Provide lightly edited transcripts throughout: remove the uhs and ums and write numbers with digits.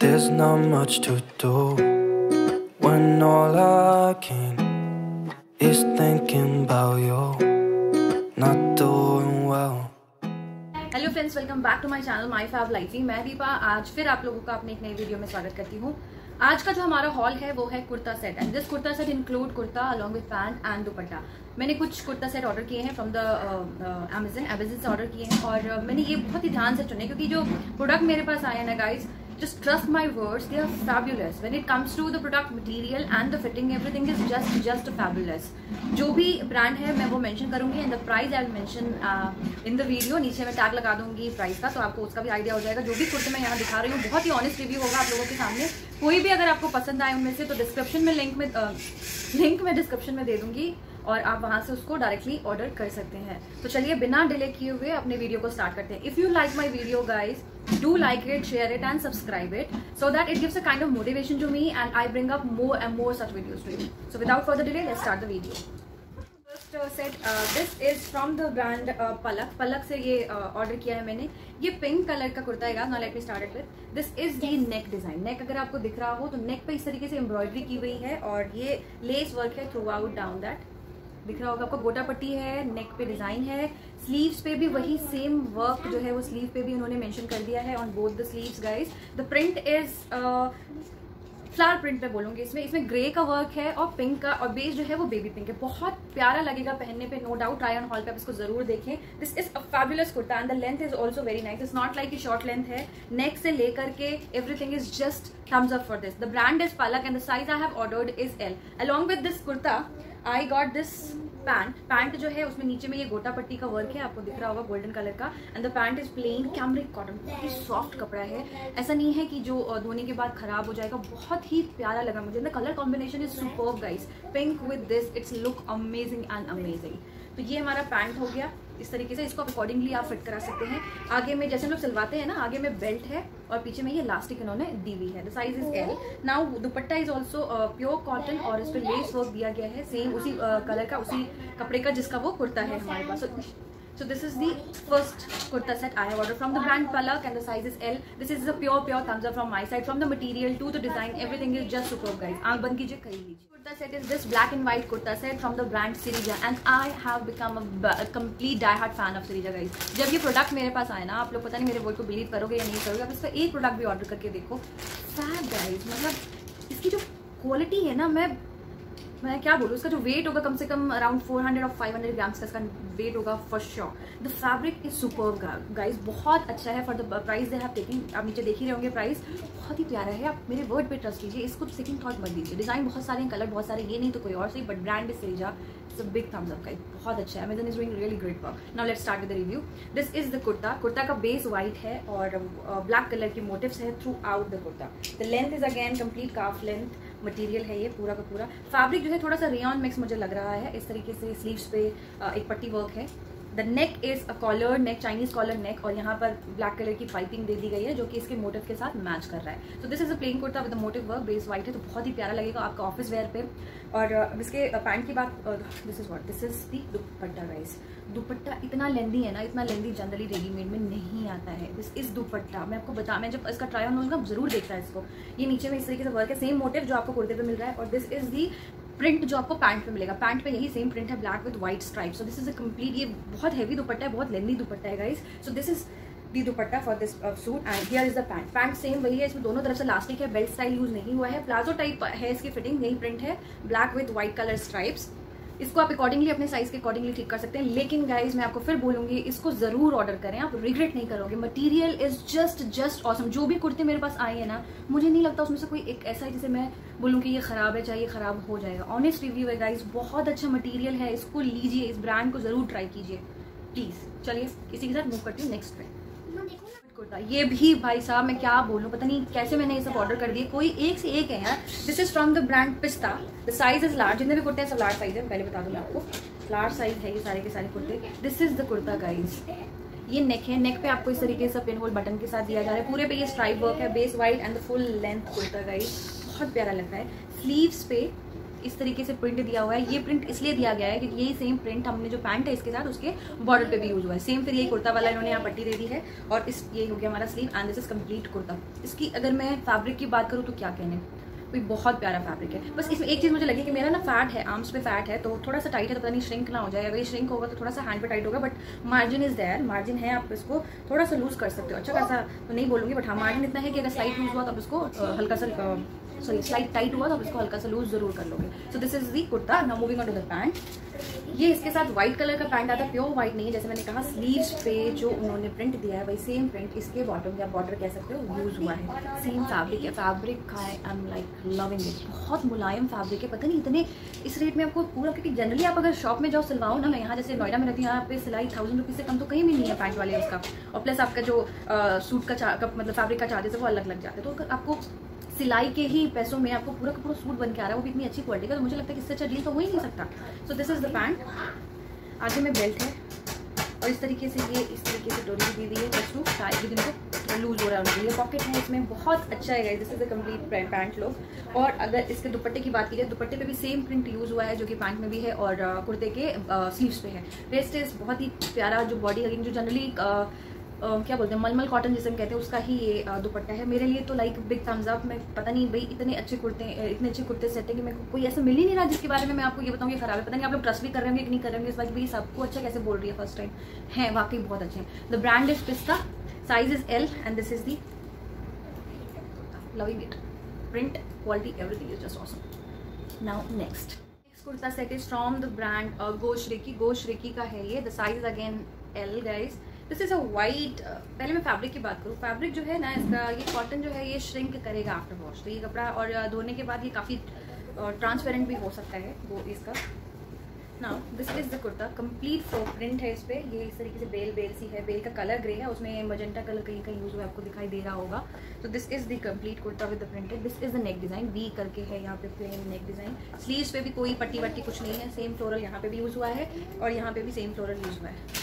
There's not much to do when all I can is thinking about you not doing well. Hello friends, welcome back to my channel my fab lifey. मैं दीपा आज फिर आप लोगों का अपने एक नई वीडियो में स्वागत करती हूँ। आज का जो हमारा हॉल है वो है kurta set and this kurta set include kurta along with pant and dupatta. मैंने कुछ कुर्ता सेट ऑर्डर किए हैं फ्रॉम द अमेज़न से ऑर्डर किए हैं और मैंने ये बहुत ही ध्यान से चुने क्योंकि जो प्रोडक्ट मेरे पास आए हैं ना guys, just trust my words, they are fabulous when it comes to the product material and the fitting, everything is just fabulous. जो भी ब्रांड है मैं वो मेंशन करूंगी and the price I will mention in the video. नीचे मैं tag लगा दूंगी प्राइस का, तो आपको उसका भी आइडिया हो जाएगा। जो भी कुर्ते मैं यहाँ दिखा रही हूँ बहुत ही ऑनेस्ट रिव्यू होगा आप लोगों के सामने। कोई भी अगर आपको पसंद आए उनमें से तो डिस्क्रिप्शन में लिंक मैं डिस्क्रिप्शन में दे दूंगी और आप वहां से उसको डायरेक्टली ऑर्डर कर सकते हैं। तो चलिए बिना डिले किए हुए अपने वीडियो को स्टार्ट करते हैं। If you like my video guys, do like it, share it and subscribe it so that it gives a kind of motivation to me and I bring up more and more such videos to you. So without further delay, let's start the video. First set, this is from the brand Palak से ये order किया है मैंने। ये pink colour का कुर्ता है। Now let me start it with this is the neck design। नेक अगर आपको दिख रहा हो तो नेक पे इस तरीके से एम्ब्रॉयडरी की हुई है और ये लेस वर्क है थ्रू आउट डाउन दैट दिख रहा होगा आपको। गोटा पट्टी है, नेक पे डिजाइन है, स्लीव्स पे भी वही सेम वर्क जो है वो स्लीव पे भी उन्होंने मेंशन कर दिया है on both the sleeves guys. The print is flower print पे बोलूंगी। इसमें ग्रे का वर्क है और पिंक का और बेस जो है वो बेबी पिंक है। बहुत प्यारा लगेगा पहनने पे, no doubt. Try on haul पे आप इसको जरूर देखें। This is a fabulous kurta and the length is also very nice. It's not like short length है। नेक से लेकर के everything is just thumbs up for this. The brand is Palak and the size I have ordered is L. Along with this kurta, I got this pant जो है उसमें नीचे में ये गोटा पट्टी का वर्क है, आपको दिख रहा होगा गोल्डन कलर का। And the pant is plain cambric cotton, बहुत ही सॉफ्ट कपड़ा है। ऐसा नहीं है कि जो धोने के बाद खराब हो जाएगा। बहुत ही प्यारा लगा मुझे। The colour combination is superb guys. Pink with this, it's look amazing and amazing. तो ये हमारा पैंट हो गया। इस तरीके से इसको अकॉर्डिंगली आप फिट करा सकते हैं। आगे में जैसे हम लोग सिलवाते हैं ना, आगे में बेल्ट है और पीछे में ये इलास्टिक इन्होंने दी हुई है। The size is L. Now dupatta is also pure cotton और इस पर लेस वर्क दिया गया है सेम उसी कलर का, उसी कपड़े का जिसका वो कुर्ता है हमारे पास। So this is the first kurta set I have ordered from the brand Palak and the size is L. This is a pure thumbs up from my side. From the material to the design, everything is just superb guys. आँख बंद कीजिए, खरीद लीजिए। Kurta set is this black and white kurta set from the brand Sirija and I have become a complete die-hard fan of Sirija guys. जब ये product मेरे पास आए ना, आप लोग पता नहीं मेरे वर्ड को बिलीव करोगे या नहीं करोगे, आप इसका एक प्रोडक्ट भी ऑर्डर करके देखो। फैब गाइज, मतलब इसकी जो क्वालिटी है ना, मैं क्या बोलूँ, इसका जो वेट होगा कम से कम अराउंड 400 और 500 ग्राम्स का इसका वेट होगा for sure. The fabric is superb guys, बहुत अच्छा है for the price they have taken. आप नीचे देख ही रहे होंगे प्राइस, बहुत ही प्यारा है। आप मेरे वर्ड पे ट्रस्ट कीजिए, इसको सेकंड थॉट मत दीजिए। डिजाइन बहुत सारे हैं, कलर बहुत सारे, ये नहीं तो कोई और सही, but brand is Sirija. It's a big thumbs up guys, बहुत अच्छा है। Amazon is doing really great work. Now let's start with the review. This is the kurta. Kurta का बेस व्हाइट है और ब्लैक कलर के मोटिव्स है throughout the kurta. The length is again complete calf length material है ये पूरा का पूरा। फैब्रिक जो है थोड़ा सा रेयन मिक्स मुझे लग रहा है। इस तरीके से स्लीव्स पे एक पट्टी वर्क है। The neck is a collar neck, Chinese collar neck और यहाँ पर ब्लैक कलर की पाइपिंग दे दी गई है जो कि इसके मोटिव के साथ मैच कर रहा है। तो this is a plain kurta with motif work, base white है तो बहुत ही प्यारा लगेगा आपका ऑफिस वेयर पे। और इसके पैंट की बात, this is the dupatta guys. Dupatta इतना लेंदी है ना, इतना लेंदी जनरली रेडीमेड में नहीं आता है। दिस इज दुपट्टा, मैं आपको मैं जब इसका ट्राई ऑन होगा जरूर देखता है इसको। ये नीचे में इस तरीके से वर्क है, सेम मोटिव जो आपको कुर्ते पे मिल रहा है। और दिस इज दी प्रिंट जो आपको पैंट पे मिलेगा। पैंट पे यही सेम प्रिंट है, black with white stripe. So this is a complete, ये बहुत हैवी दुपट्टा है, बहुत लेंदी दुपट्टा है guys. So this is the dupatta for this suit and here is the pant. Pant same वही है, इसमें दोनों तरफ से इलास्टिक है, बेल्ट स्टाइल यूज नहीं हुआ है, प्लाजो टाइप है इसकी फिटिंग। यही प्रिंट है, black with white colour stripes. इसको आप अकॉर्डिंगली अपने साइज के अकॉर्डिंगली ठीक कर सकते हैं। लेकिन गाइज मैं आपको फिर बोलूंगी, इसको जरूर ऑर्डर करें, आप रिग्रेट नहीं करोगे। Material is just awesome. जो भी कुर्ते मेरे पास आए हैं ना, मुझे नहीं लगता उसमें से कोई एक ऐसा है जिसे मैं बोलूँ कि ये खराब है, चाहे ये खराब हो जाएगा। ऑनेस्ट रिव्यू है गाइज, बहुत अच्छा मटेरियल है, इसको लीजिए, इस ब्रांड को जरूर ट्राई कीजिए प्लीज। चलिए इसी के साथ मूव करती हूँ नेक्स्ट पे। कुर्ता ये भी भाई साहब मैं क्या बोलूँ, पता नहीं कैसे मैंने ये सब ऑर्डर कर दिए, कोई एक से एक है यार। This is from the brand Pista. The size is large. जितने भी कुर्ते हैं सब लार्ज साइज है, पहले बता दूँ मैं आपको, लार्ज साइज है ये सारे के सारे कुर्ते। This is the kurta guys. ये नेक है, नेक पे आपको इस तरीके से पिन होल बटन के साथ दिया जा रहा है। पूरे पे ये स्ट्राइप वर्क है, base white and the full length kurta guys, बहुत प्यारा लगता है। स्लीव्स पे इस तरीके से प्रिंट दिया हुआ है। ये प्रिंट इसलिए दिया गया है क्योंकि यही सेम प्रिंट हमने जो पैंट है इसके साथ उसके बॉर्डर पे भी यूज हुआ है। सेम फिर यही कुर्ता वाला इन्होंने यहाँ पट्टी दे दी है और इस ये हो गया हमारा sleeve and this is complete kurta. इसकी अगर मैं फैब्रिक की बात करूँ तो क्या कहने, कोई बहुत प्यारा फैब्रिक है। बस इसमें एक चीज़ मुझे लगी कि मेरा ना फैट है, आर्म्स पे फैट है तो थोड़ा सा टाइट है, तो पता नहीं श्रिंक ना हो जाए। अगर ये श्रिंक होगा तो थोड़ा सा हैंड पे टाइट होगा, but margin is there, margin है, आप इसको थोड़ा सा लूज कर सकते हो। अच्छा खासा तो नहीं बोलूँगी, बट हाँ मार्जिन इतना है कि अगर स्लाइट लूज हुआ तो आप इसको हल्का सा स्लाइट टाइट हुआ तो आप इसको हल्का सा लूज जरूर कर लोगे। So this is the kurta. Now moving on to the pant. ये इसके साथ व्हाइट कलर का पैंट आता है, प्योर व्हाइट नहीं है, जैसे मैंने कहा स्लीव्स पे जो उन्होंने प्रिंट दिया है वही सेम प्रिंट इसके बॉटम या बॉर्डर कह सकते हो यूज हुआ है। सेम फैब्रिक है, fabric I am like loving it, बहुत मुलायम फैब्रिक है। पता नहीं इतने इस रेट में आपको पूरा, क्योंकि जनरली आप अगर शॉप में जाओ सिलवाओ ना, मैं यहाँ जैसे नोएडा में रहती हूँ, यहाँ पे सिलाई 1000 रुपीज़ से कम तो कहीं भी नहीं है पैंट वाले उसका, और प्लस आपका जो सूट का मतलब फैब्रिक का चार्जेस है वो अलग लग जाते हैं। तो अगर आपको सिलाई के ही पैसों में आपको पूरा का पूरा सूट बन के आ रहा है, वो भी इतनी अच्छी क्वालिटी का, तो मुझे लगता है कि इससे अच्छा डील तो हो ही नहीं सकता। So this is the pant. आगे में बेल्ट है और इस तरीके से ये इस तरीके से डोरी दी हुई है जस्ट टू टाई, विद इनको लूज हो रहा है उनके लिए। पॉकेट है इसमें, बहुत अच्छा है। This is the complete pant look. और अगर इसके दुपट्टे की बात की जाए, दुपट्टे पे भी सेम प्रिंट यूज हुआ है जो कि पैंट में भी है और कुर्ते के स्लीव्स पे है। वेस्ट इज बहुत ही प्यारा, जो बॉडी अगेन जो जनरली क्या बोलते हैं मलमल कॉटन जिसे हम कहते हैं उसका ही ये दुपट्टा है। मेरे लिए तो लाइक बिग थम्स अप। मैं पता नहीं भाई इतने अच्छे कुर्ते सेट है कि मेरे को कोई ऐसा मिल ही नहीं रहा जिसके बारे में मैं आपको ये बताऊँ कि खराब है। पता नहीं आप लोग ट्रस्ट भी कर रहे होंगे कि नहीं कर रहे होंगे इस बार, भाई सबको अच्छा कैसे बोल रही है फर्स्ट टाइम है, वाकई बहुत अच्छे हैं। The brand is Pista, size is L and this is the loving it, print quality everything is just awesome. Now next kurta set is from the brand Goshriki का है ये। The size again L guys. This is a white. पहले मैं fabric की बात करूँ, fabric जो है ना इसका, ये कॉटन जो है ये श्रिंक करेगा आफ्टर वॉश, तो ये कपड़ा और धोने के बाद ये काफ़ी ट्रांसपेरेंट भी हो सकता है वो इसका। Now this is the kurta, complete frock print है इस पर। ये इस तरीके से बेल सी है, बेल का कलर ग्रे है, उसमें मजेंटा कलर कहीं कहीं यूज हुआ आपको दिखाई दे रहा होगा। तो this is the complete kurta with the printed. This is the neck design, V करके है यहाँ पे प्लेन नेक डिजाइन। स्लीव्स पे भी कोई पट्टी वट्टी कुछ नहीं है, सेम फ्लोरल यहाँ पे भी यूज हुआ है और यहाँ पे भी सेम फ्लोरल यूज हुआ है।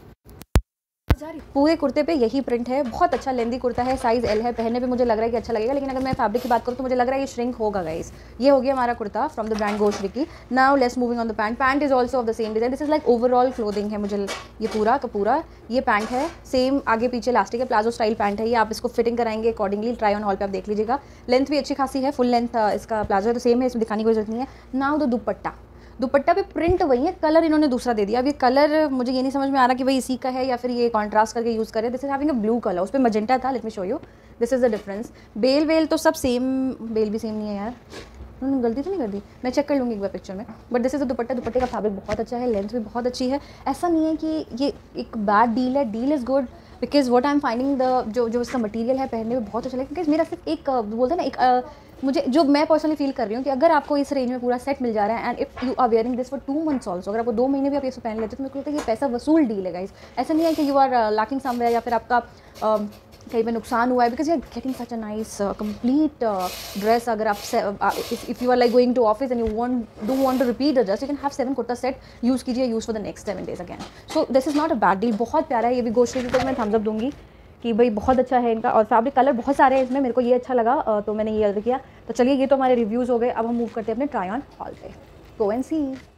पूरे कुर्ते पे यही प्रिंट है, बहुत अच्छा लेंदी कुर्ता है, साइज एल है, पहनने पे मुझे लग रहा है कि अच्छा लगेगा, लेकिन अगर मैं फैब्रिक की बात करूँ तो मुझे लग रहा है ये श्रिंक होगा गाइस। ये हो गया हमारा kurta from the brand Goshriki. Now let's moving on the pant. Pant is also of the same design. This is like overall clothing है, मुझे ये पूरा का पूरा ये पैंट है, सेम आगे पीछे इलास्टिक है, प्लाजो स्टाइल पैंट है ये। आप इसको फिटिंग कराएंगे अकॉर्डिंगली, ट्राई ऑन हॉल पे आप देख लीजिएगा। लेंथ भी अच्छी खासी है, फुल लेंथ इसका प्लाजो है, तो सेम है, इसमें दिखाने की जरूरत नहीं है। नाउ द दुपट्टा पे प्रिंट वही है, कलर इन्होंने दूसरा दे दिया। अब ये कलर मुझे ये नहीं समझ में आ रहा कि भाई इसी का है या फिर ये कॉन्ट्रास्ट करके यूज़ करे। This is having a blue colour, उस पर मजेंटा था, let me show you, this is the difference. बेल तो सब सेम, बेल भी सेम नहीं है यार, उन्होंने गलती तो नहीं कर दी, मैं चेक कर लूँगी एक बार पिक्चर में। But this is the dupatta, दुपट्टे का फैब्रिक बहुत अच्छा है, लेंथ भी बहुत अच्छी है। ऐसा नहीं है कि ये एक बैड डील है, deal is good because what I am finding the जो इसका मटीरियल है पहनने में बहुत अच्छा लगेगा। बिकॉज मेरा सिर्फ एक बोलते हैं ना एक मुझे जो मैं पर्सनली फील कर रही हूँ कि अगर आपको इस रेंज में पूरा सेट मिल जा रहा है and if you are wearing this for 2 months also, अगर आपको 2 महीने भी आप ये सब पहन लेते हो तो मेरे को लगता है ये पैसा वसूल डील है गाइस। ऐसा नहीं है कि यू आर लैकिंग समवेयर या फिर आपका कहीं पे नुकसान हुआ है, because you are getting such a nice complete dress. अगर आप if you are like going to office and you don't want to repeat the dress, you can have 7 kurta set, use कीजिए, use for the next 7 days again. So this is not a bad deal, बहुत प्यारा है। ये भी गोश्रिकी को मैं Thums up दूंगी कि भाई बहुत अच्छा है इनका, और फैब्रिक कलर बहुत सारे हैं इसमें, मेरे को ये अच्छा लगा तो मैंने ये ऑर्डर किया। तो चलिए ये तो हमारे रिव्यूज़ हो गए, अब हम मूव करते हैं अपने ट्राई ऑन हॉल पे। Go and C.